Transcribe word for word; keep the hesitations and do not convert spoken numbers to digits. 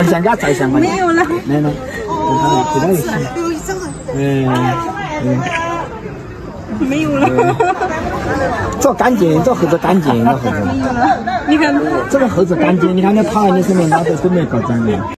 想给他照相吗？ 没有了。 来了，哦，这个游戏。嗯嗯。 没有了。 这干净，这盒子干净，这盒子。 没有了。你看， 这个盒子干净，你看你跑在你身边，他都都没搞脏的。